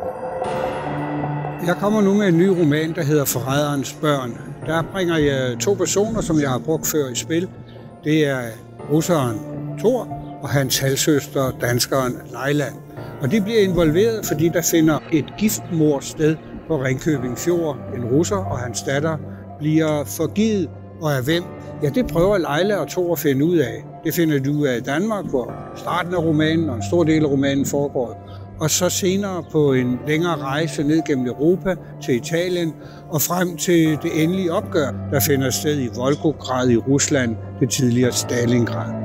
Jeg kommer nu med en ny roman, der hedder Forræderens børn. Der bringer jeg 2 personer, som jeg har brugt før i spil. Det er russeren Thor og hans halvsøster, danskeren Leila. Og de bliver involveret, fordi der finder et giftmord sted på Ringkøbing Fjord. En russer og hans datter bliver forgivet, og af hvem? Ja, det prøver Leila og Thor at finde ud af. Det finder de ud af i Danmark, hvor starten af romanen og en stor del af romanen foregår. Og så senere på en længere rejse ned gennem Europa til Italien og frem til det endelige opgør, der finder sted i Volgograd i Rusland, det tidligere Stalingrad.